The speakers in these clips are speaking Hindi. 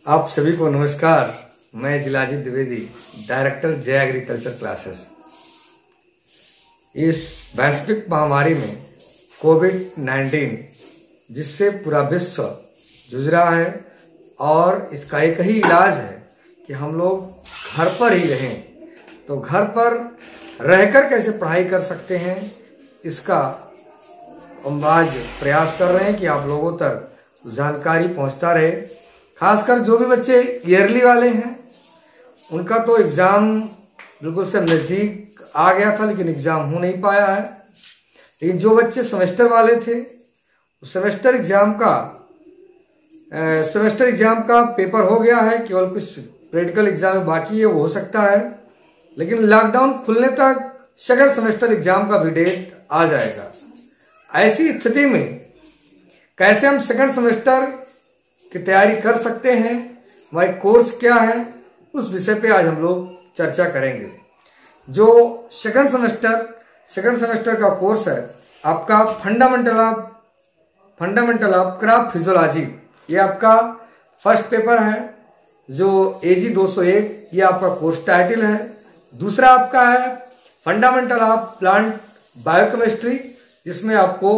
आप सभी को नमस्कार। मैं Jilajit Dwivedi, director Jai agriculture classes. इस वैश्विक महामारी में कोविड-19 जिससे पूरा विश्व जूझ रहा है और इसका एक ही इलाज है कि हम लोग घर पर ही रहें। तो घर पर रहकर कैसे पढ़ाई कर सकते हैं, इसका हम आज प्रयास कर रहे हैं कि आप लोगों तक जानकारी पहुंचता रहे। खासकर जो भी बच्चे ईयरली वाले हैं उनका तो एग्ज़ाम बिल्कुल से नज़दीक आ गया था, लेकिन एग्ज़ाम हो नहीं पाया है। लेकिन जो बच्चे सेमेस्टर वाले थे, सेमेस्टर एग्ज़ाम का पेपर हो गया है, केवल कुछ प्रैक्टिकल एग्ज़ाम बाकी है, वो हो सकता है। लेकिन लॉकडाउन खुलने तक सेकंड सेमेस्टर एग्ज़ाम का भी डेट आ जाएगा। ऐसी स्थिति में कैसे हम सेकंड सेमेस्टर की तैयारी कर सकते हैं, वह कोर्स क्या है, उस विषय पे आज हम लोग चर्चा करेंगे। जो सेकंड सेमेस्टर का कोर्स है आपका फंडामेंटल ऑफ क्रॉप फिजियोलॉजी, ये आपका फर्स्ट पेपर है जो AG 201, ये आपका कोर्स टाइटल है। दूसरा आपका है फंडामेंटल ऑफ प्लांट बायोकेमिस्ट्री, जिसमें आपको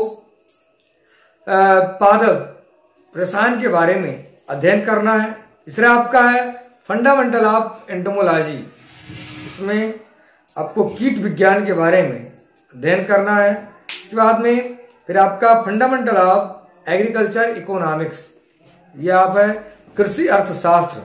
पादप रसायन के बारे में अध्ययन करना है। तीसरा आपका है फंडामेंटल ऑफ एंटोमोलॉजी, इसमें आपको कीट विज्ञान के बारे में अध्ययन करना है। इसके बाद में फिर आपका फंडामेंटल ऑफ एग्रीकल्चर इकोनॉमिक्स, ये आप है कृषि अर्थशास्त्र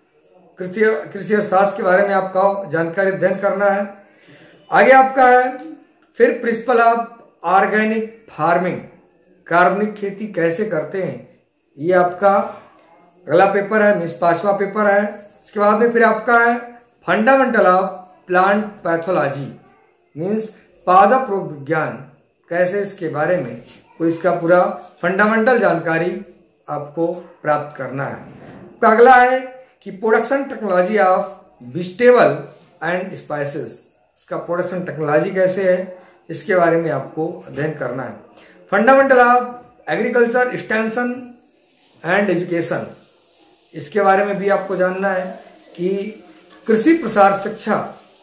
के बारे में आपका जानकारी अध्ययन करना है। आगे आपका है फिर प्रिंसिपल ऑफ ऑर्गेनिक फार्मिंग, कार्बनिक खेती कैसे करते हैं, ये आपका अगला पेपर है, मीन्स 5वां पेपर है। इसके बाद में फिर आपका है fundamental of plant pathology, means पादप रोग विज्ञान, कैसे इसके बारे में कोई इसका पूरा फंडामेंटल जानकारी आपको प्राप्त करना है। तो अगला है कि production technology of vegetable and spices, इसका प्रोडक्शन टेक्नोलॉजी कैसे है, इसके बारे में आपको अध्ययन करना है। Fundamental of agriculture extension and education, इसके बारे में भी आपको जानना है कि कृषि प्रसार शिक्षा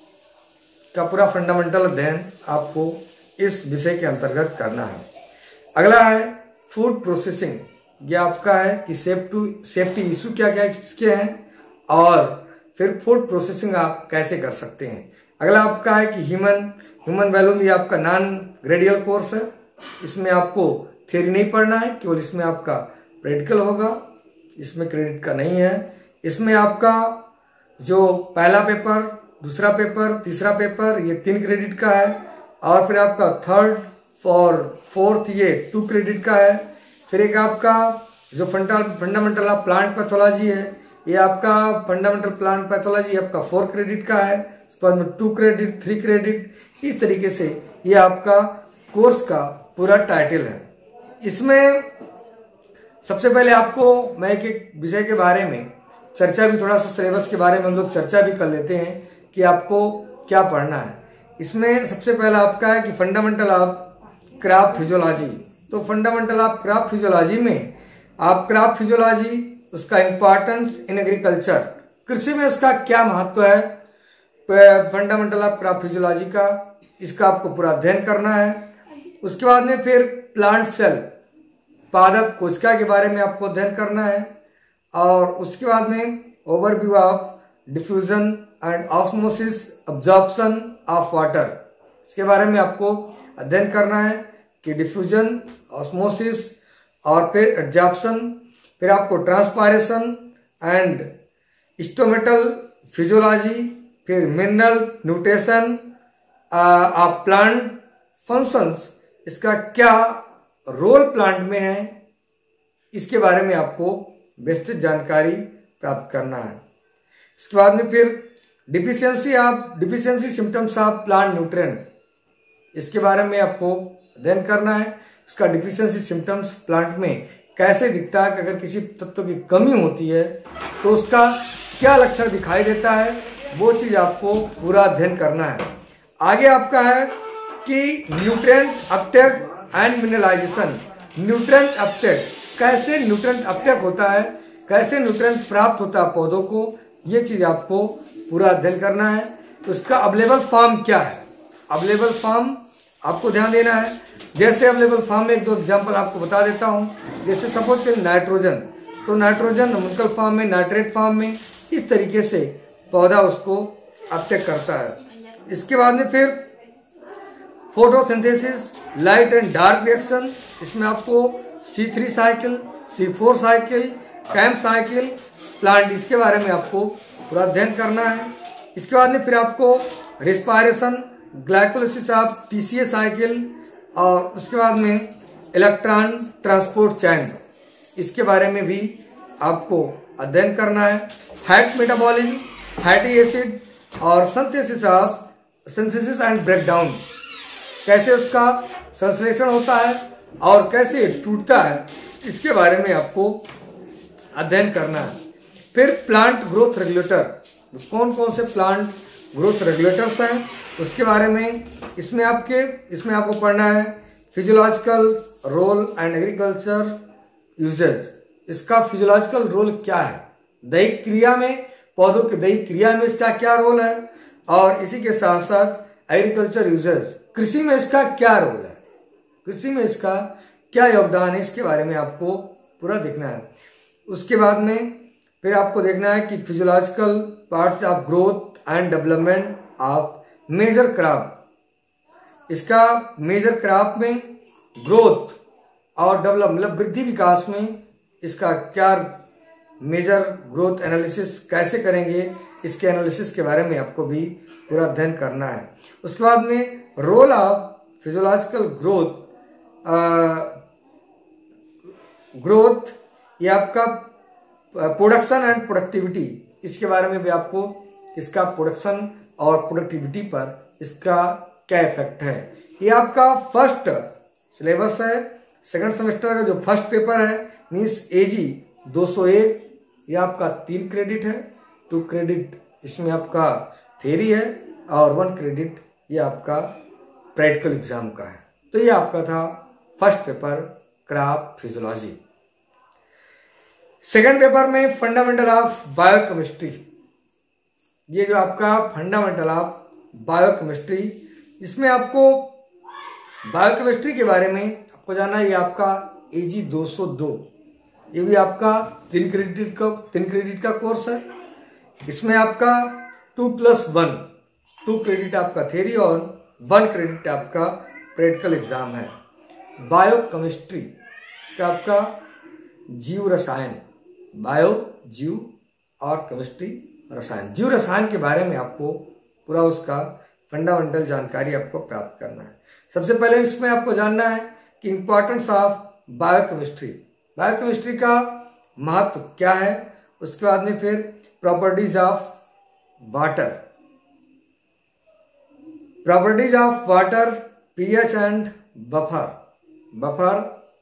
का पूरा फंडामेंटल अध्ययन आपको इस विषय के अंतर्गत करना है। अगला है फूड प्रोसेसिंग, ये आपका है कि सेफ्टी इशू क्या क्या इसके हैं और फिर फूड प्रोसेसिंग आप कैसे कर सकते हैं। अगला आपका है कि ह्यूमन वैल्यू, ये आपका नॉन ग्रेडियल कोर्स है, इसमें आपको थ्योरी नहीं पढ़ना है, केवल इसमें आपका प्रैक्टिकल होगा, इसमें क्रेडिट का नहीं है। इसमें आपका जो पहला पेपर, दूसरा पेपर, तीसरा पेपर, ये 3 क्रेडिट का है और फिर आपका थर्ड और फोर्थ ये 2 क्रेडिट का है। फिर एक आपका जो फंडामेंटल ऑफ प्लांट पैथोलॉजी है, ये आपका फंडामेंटल प्लांट पैथोलॉजी आपका 4 क्रेडिट का है। उसके बाद में 2 क्रेडिट, 3 क्रेडिट, इस तरीके से ये आपका कोर्स का पूरा टाइटल है। इसमें सबसे पहले आपको मैं एक विषय के बारे में चर्चा भी, थोड़ा सा सिलेबस के बारे में हम लोग चर्चा भी कर लेते हैं कि आपको क्या पढ़ना है। इसमें सबसे पहला आपका है कि फंडामेंटल ऑफ क्रॉप फिजियोलॉजी। तो फंडामेंटल ऑफ क्रॉप फिजियोलॉजी में आप क्रॉप फिजियोलॉजी, उसका इम्पोर्टेंस इन एग्रीकल्चर, कृषि में उसका क्या महत्व है, फंडामेंटल ऑफ क्रॉप फिजियोलॉजी का, इसका आपको पूरा अध्ययन करना है। उसके बाद में फिर प्लांट सेल, पादप कोशिका के बारे में आपको अध्ययन करना है और उसके बाद में overview of diffusion and osmosis absorption of water, इसके बारे में आपको अध्ययन करना है कि डिफ्यूजन, ऑस्मोसिस और फिर एब्जॉर्प्शन, फिर आपको ट्रांसपायरेशन एंड स्टोमेटल फिजियोलॉजी, फिर mineral nutrition of plant functions, इसका क्या रोल प्लांट में है, इसके बारे में आपको विस्तृत जानकारी प्राप्त करना है। इसके बाद में फिर deficiency symptoms of plant nutrient, इसके बारे में आपको अध्ययन करना है। उसका डिफिशियंसी सिम्टम्स प्लांट में कैसे दिखता है, कि अगर किसी तत्व की कमी होती है तो उसका क्या लक्षण दिखाई देता है, वो चीज आपको पूरा अध्ययन करना है। आगे आपका है कि nutrient uptake and mineralization, nutrient uptake, कैसे न्यूट्रिएंट अपटेक होता है, कैसे न्यूट्रिएंट प्राप्त होता है पौधों को, ये चीज आपको पूरा अध्ययन करना है। तो उसका अवेलेबल फॉर्म क्या है, अवेलेबल फॉर्म आपको ध्यान देना है। जैसे अवेलेबल फॉर्म में एक दो एग्जांपल आपको बता देता हूँ। जैसे सपोज करें नाइट्रोजन, तो नाइट्रोजन नॉमिनल फॉर्म में, नाइट्रेट फॉर्म में, इस तरीके से पौधा उसको अपटेक करता है। इसके बाद में फिर photosynthesis, light and dark reaction, इसमें आपको C3 साइकिल, C4 साइकिल, कैम्प साइकिल, प्लांट, इसके बारे में आपको पूरा अध्ययन करना है। इसके बाद में फिर आपको respiration, glycolysis of TCA cycle, और उसके बाद में इलेक्ट्रॉन ट्रांसपोर्ट चैन, इसके बारे में भी आपको अध्ययन करना है। फैट मेटाबॉलिज्म, फैटी एसिड और सिंथेसिस एंड ब्रेकडाउन, कैसे उसका संश्लेषण होता है और कैसे टूटता है, इसके बारे में आपको अध्ययन करना है। फिर प्लांट ग्रोथ रेगुलेटर, कौन कौन से प्लांट ग्रोथ रेगुलेटर्स हैं उसके बारे में इसमें आपको पढ़ना है। Physiological role and agriculture uses, इसका फिजियोलॉजिकल रोल क्या है, दैहिक क्रिया में, पौधों की दैहिक क्रिया में इसका क्या रोल है, और इसी के साथ साथ एग्रीकल्चर यूजेज, कृषि में इसका क्या रोल है, कृषि में इसका क्या योगदान है, इसके बारे में आपको पूरा देखना है। उसके बाद में फिर आपको देखना है कि physiological parts of growth and development of major crop, इसका मेजर क्रॉप में ग्रोथ और डेवलप मतलब वृद्धि विकास में इसका क्या मेजर ग्रोथ एनालिसिस कैसे करेंगे, इसके एनालिसिस के बारे में आपको भी पूरा अध्ययन करना है। उसके बाद में रोल ऑफ फिजियोलॉजिकल ग्रोथ ये आपका प्रोडक्शन एंड प्रोडक्टिविटी, इसके बारे में भी आपको इसका प्रोडक्शन और प्रोडक्टिविटी पर इसका क्या इफेक्ट है। ये आपका फर्स्ट सिलेबस है, सेकंड सेमेस्टर का जो फर्स्ट पेपर है मीन्स AG 201, ये आपका 3 क्रेडिट है, 2 क्रेडिट इसमें आपका थ्योरी है और 1 क्रेडिट ये आपका प्रैक्टिकल एग्जाम का है। तो ये आपका था first paper crop physiology. Second paper में फंडामेंटल ऑफ बायोकेमिस्ट्री, ये जो आपका फंडामेंटल ऑफ बायोकेमिस्ट्री, इसमें आपको बायोकेमिस्ट्री के बारे में आपको जानना है। ये आपका AG 202, ये भी आपका 3 क्रेडिट का कोर्स है। इसमें आपका 2+1, 2 क्रेडिट आपका थ्योरी और 1 क्रेडिट आपका प्रैक्टिकल एग्जाम है। बायोकेमिस्ट्री, इसका आपका जीव रसायन, बायो जीव और केमिस्ट्री रसायन, जीव रसायन के बारे में आपको पूरा उसका फंडामेंटल जानकारी आपको प्राप्त करना है। सबसे पहले इसमें आपको जानना है कि इंपॉर्टेंस ऑफ बायोकेमिस्ट्री, बायोकेमिस्ट्री का महत्व क्या है। उसके बाद में फिर properties of water, pH and buffer,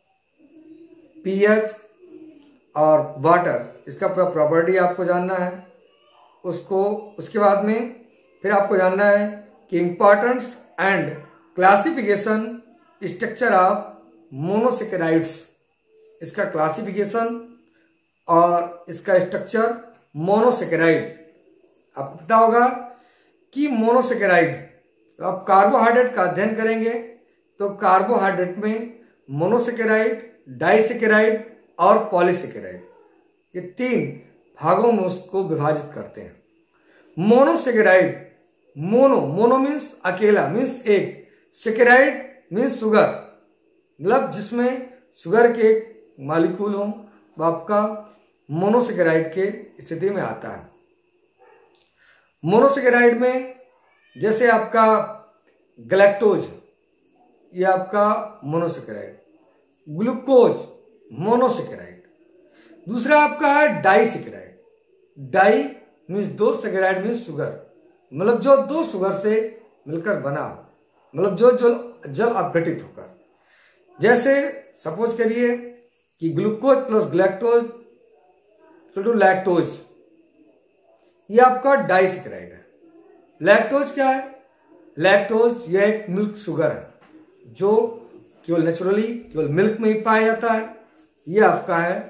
pH और वाटर, इसका पूरा प्रॉपर्टी आपको जानना है उसको। उसके बाद में फिर आपको जानना है कि importance and classification structure of monosaccharides, इसका क्लासिफिकेशन और इसका स्ट्रक्चर मोनोसेकेराइड। आपको पता होगा कि मोनोसेकेराइड, आप कार्बोहाइड्रेट का अध्ययन करेंगे तो कार्बोहाइड्रेट में मोनोसेकेराइड, डाइसेकेराइड और पॉलीसेकेराइड, ये 3 भागों में उसको विभाजित करते हैं। मोनोसेकेराइड, मोनो मीन्स अकेला, मीन्स एक, सेकेराइड मीन्स शुगर, मतलब जिसमें शुगर के मॉलिक्यूल हो, वो आपका मोनोसेकेराइड के स्थिति में आता है। मोनोसेकेराइड में जैसे आपका गैलेक्टोज, ये आपका मोनोसेकेराइड, ग्लूकोज मोनोसेकेराइड। दूसरा आपका है disaccharide, di means 2, saccharide means sugar, मतलब जो 2 शुगर से मिलकर बना हो, मतलब जो जल अपघटित होकर। जैसे सपोज करिए कि glucose plus galactose to lactose, ये आपका डाइसेकेराइड है। लैक्टोज क्या है? लैक्टोज यह एक मिल्क शुगर है जो केवल नेचुरली केवल मिल्क में ही पाया जाता है। ये आपका है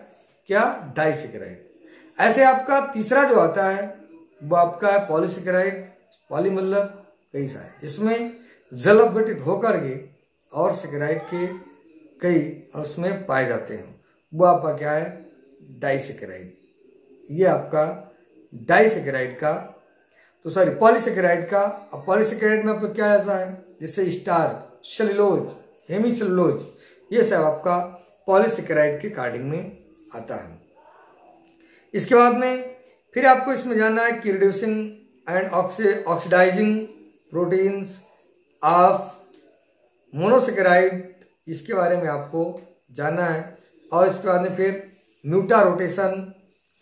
क्या, डाइसेकेराइड। ऐसे आपका तीसरा जो आता है वो आपका है पॉलीसेकेराइड। पॉली मतलब कई सारे, जिसमें जल अपघटित होकर के और सेकेराइड के कई उसमें पाए जाते हैं, वो आपका क्या है, डाइसेकेराइड। ये आपका डाइसेकेराइड का, तो सॉरी पॉलीसेकेराइड का। अब पॉलीसेकेराइड में आपको क्या ऐसा है, जिससे स्टार्च, सेलुलोज, हेमीसेलुलोज, ये सब आपका पॉलीसेकेराइड के कार्डिंग में आता है। इसके बाद में फिर आपको इसमें जानना है कि reducing and oxidizing proteins of monosaccharide, इसके बारे में आपको जानना है। और इसके बाद में फिर mutarotation,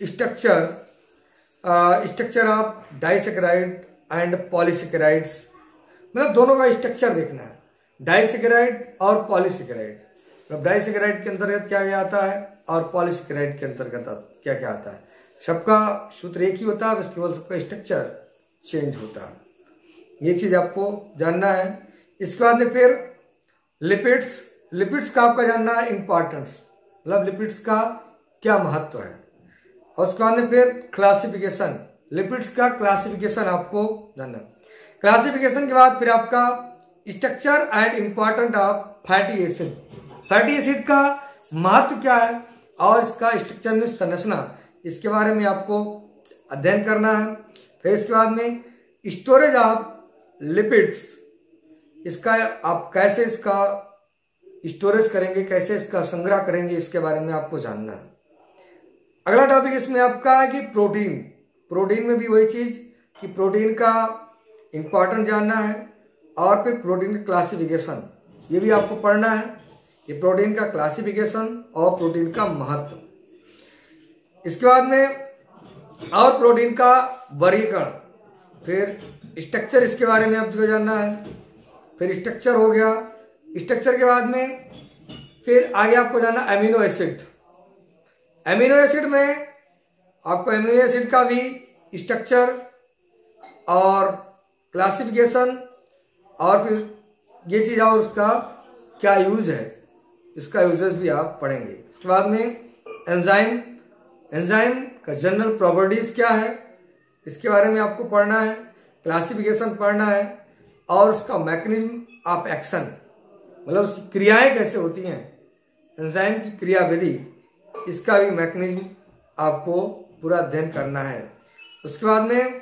structure of disaccharide and polysaccharides, मतलब दोनों का स्ट्रक्चर देखना है, डाइसेकेराइड और पॉलीसेकेराइड। मतलब डाइसेकेराइड के अंतर्गत क्या क्या आता है और पॉलीसेकेराइड के अंतर्गत क्या क्या आता है। सबका सूत्र एक ही होता है, बस केवल सबका स्ट्रक्चर चेंज होता है। ये चीज आपको जानना है। इसके बाद में फिर लिपिड्स का आपका जानना है इंपॉर्टेंस, मतलब लिपिड्स का क्या महत्व है। और उसके बाद में फिर क्लासिफिकेशन, लिपिड्स का क्लासिफिकेशन आपको जानना। क्लासिफिकेशन के बाद फिर आपका structure and important of fatty acid, fatty acid का महत्व क्या है और इसका स्ट्रक्चर में संरचना, इसके बारे में आपको अध्ययन करना है। फिर इसके बाद में स्टोरेज ऑफ लिपिड्स, इसका आप कैसे इसका स्टोरेज करेंगे, कैसे इसका संग्रह करेंगे, इसके बारे में आपको जानना है। अगला टॉपिक इसमें आपका है कि प्रोटीन में भी वही चीज कि प्रोटीन का इंपॉर्टेंट जानना है और फिर प्रोटीन का क्लासिफिकेशन, ये भी आपको पढ़ना है, ये प्रोटीन का क्लासिफिकेशन और प्रोटीन का महत्व। इसके बाद में और प्रोटीन का वर्गीकरण, फिर स्ट्रक्चर, इसके बारे में आपको जानना है। फिर स्ट्रक्चर हो गया, स्ट्रक्चर के बाद में फिर आगे आपको जानना अमीनो एसिड। अमीनो एसिड में आपको अमीनो एसिड का भी स्ट्रक्चर और क्लासिफिकेशन और फिर ये चीज और उसका क्या यूज है, इसका यूजेस भी आप पढ़ेंगे। इसके बाद में एंजाइम का जनरल प्रॉपर्टीज क्या है, इसके बारे में आपको पढ़ना है, क्लासिफिकेशन पढ़ना है और उसका मैकेनिज्म ऑफ एक्शन, मतलब उसकी क्रियाएं कैसे होती हैं, एंजाइम की क्रिया विधि, इसका भी मैकेनिज्म आपको पूरा अध्ययन करना है। उसके बाद में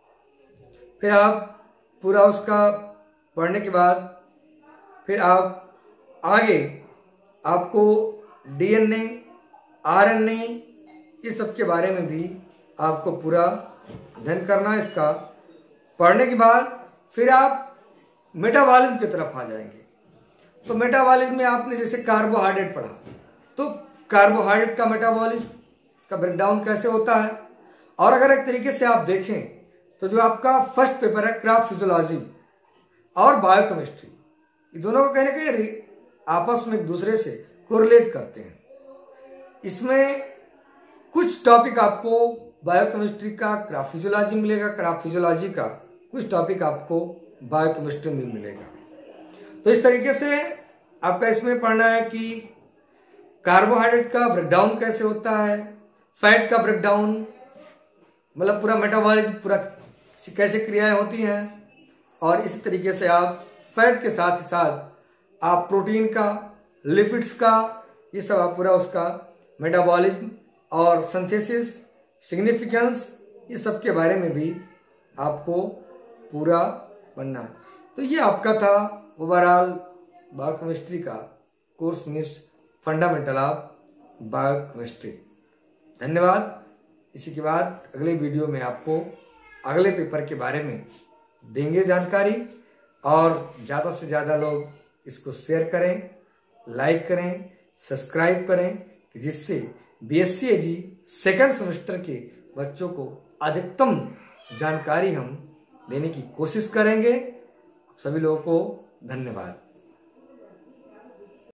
फिर आप पूरा उसका पढ़ने के बाद फिर आप आगे आपको डीएनए, आरएनए, इस सब के बारे में भी आपको पूरा अध्ययन करना है। इसका पढ़ने के बाद फिर आप मेटाबॉलिज्म की तरफ आ जाएंगे। तो मेटाबॉलिज्म में आपने जैसे कार्बोहाइड्रेट पढ़ा, तो कार्बोहाइड्रेट का मेटाबॉलिज्म का ब्रेकडाउन कैसे होता है। और अगर एक तरीके से आप देखें तो जो आपका फर्स्ट पेपर है क्राफ्ट फिजियोलॉजी और बायोकेमिस्ट्री, ये दोनों को कहीं ना कहीं आपस में एक दूसरे से कोरिलेट करते हैं। इसमें कुछ टॉपिक आपको बायोकेमिस्ट्री का क्राफ्ट फिजियोलॉजी मिलेगा, क्राफ्ट फिजियोलॉजी का कुछ टॉपिक आपको बायोकेमिस्ट्री में मिलेगा। तो इस तरीके से आपका इसमें पढ़ना है कि कार्बोहाइड्रेट का ब्रेकडाउन कैसे होता है, फैट का ब्रेकडाउन, मतलब पूरा मेटाबॉलिज्म पूरा कैसे क्रियाएं होती हैं। और इसी तरीके से आप फैट के साथ ही साथ आप प्रोटीन का, लिपिड्स का, ये सब आप पूरा उसका मेटाबॉलिज्म और सिंथेसिस, सिग्निफिकेंस, इस सब के बारे में भी आपको पूरा पढ़ना है। तो ये आपका था ओवरऑल बायोकेमिस्ट्री का course means fundamental of biochemistry. धन्यवाद। इसी के बाद अगले वीडियो में आपको अगले पेपर के बारे में देंगे जानकारी, और ज़्यादा से ज़्यादा लोग इसको शेयर करें, लाइक करें, सब्सक्राइब करें, कि जिससे बीएससी एजी सेकंड सेमेस्टर के बच्चों को अधिकतम जानकारी हम देने की कोशिश करेंगे। सभी लोगों को धन्यवाद।